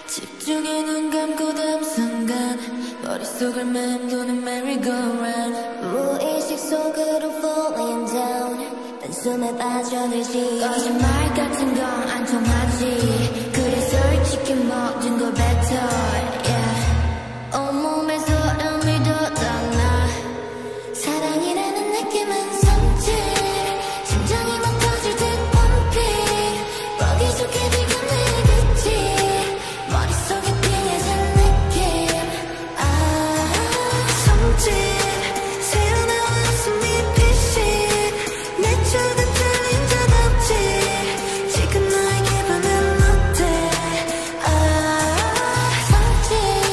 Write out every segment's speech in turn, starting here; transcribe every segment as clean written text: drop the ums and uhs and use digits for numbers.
집중해 눈 감고 다음 순간 머릿속을 맴도는 merry-go-round 무의식 속으로 falling down 단숨에 빠져들지 거짓말 같은 건 안 통하지 그래 솔직히 모든 걸 뱉어 yeah. 온몸에 소름이 돋아나 사랑이라는 느낌은 성질 심장이 막 터질 듯 펌핑 뻑이 좋게 비고 내겠지 머릿속에 빙해진 느낌 성질 새어나와 웃음이 피신 내 쪽은 틀린 적 없지 지금 너의 기분은 어때 성질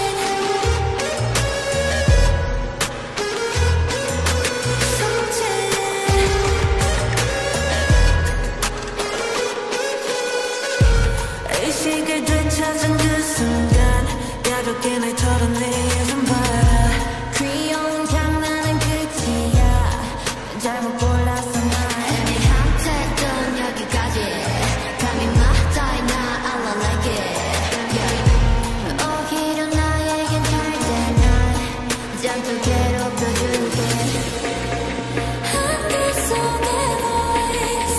의식을 되찾은 그 순간 가볍게 날 털어내 좀 봐라 귀여운 장난은 끝이야 잘못 골랐어 날 애매한 태도는 여기까지 감히 맞다이 나 I don't like it yeah. 오히려 나에겐 잘돼 난 잔뜩 괴롭혀줄게 한글 속의 voice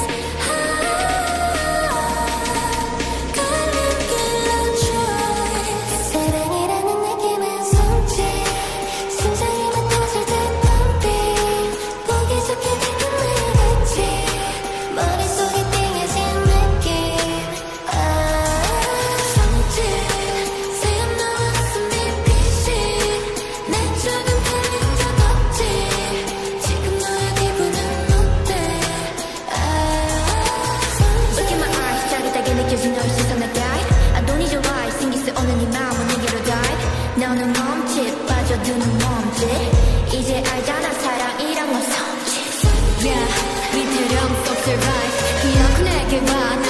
갈림길로 choice 사랑이라는 느낌은 성질 심장이 막 터질 듯 pumping 보기 좋게 기분 내겠지 머릿속에 띵해진 느낌 성질 새어나와 웃음이 피신 내 쪽은 틀린 적 없지 지금 너의 기분은 어때 Look in my eyes 짜릿하게 느껴진 너의 시선의 guide I don't need your lies 생길 수 없는 이 마음은 내게로 dive 너는 멈칫 빠져드는 몸짓 이제 알잖아 사랑이란 건 성질 Yeah 위태로움 속 survive 기억 내게 와